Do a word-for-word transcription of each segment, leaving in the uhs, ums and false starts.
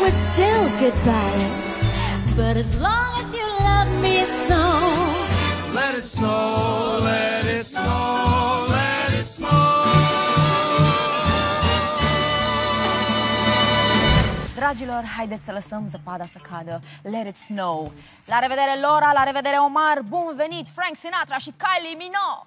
we're still goodbye. But as long as you love me so, let it snow, let it snow, let it snow. Dragilor, haideți să lăsăm zăpada să cadă. Let it snow. La revedere, Lora, la revedere, Omar. Bun venit, Frank Sinatra și Kylie Minogue.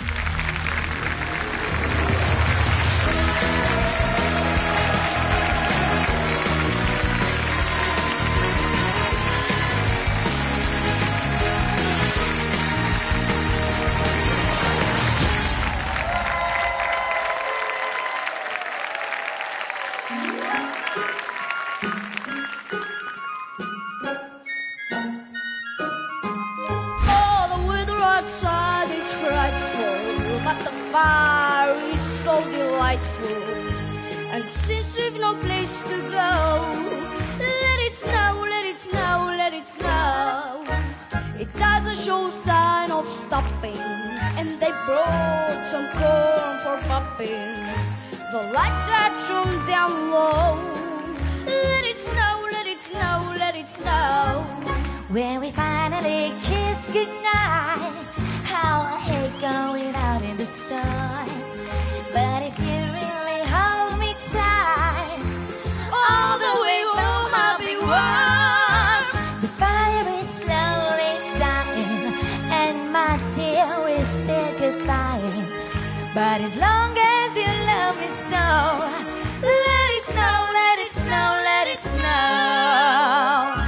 Outside is frightful, but the fire is so delightful. And since we've no place to go, let it snow, let it snow, let it snow. It doesn't show sign of stopping, and they brought some corn for popping. The lights are turned down low. Let it snow, let it snow, let it snow. when we finally kiss goodnight. How I hate going out in the storm, but if you really hold me tight, all the way home I'll be warm. The fire is slowly dying, and my dear, we're still goodbye. But as long as you love me so, let it snow, let it snow, let it snow.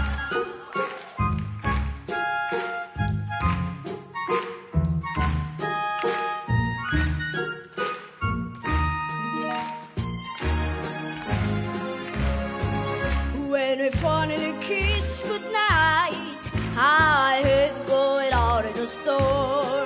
When we finally kiss goodnight, I hate going out in the storm.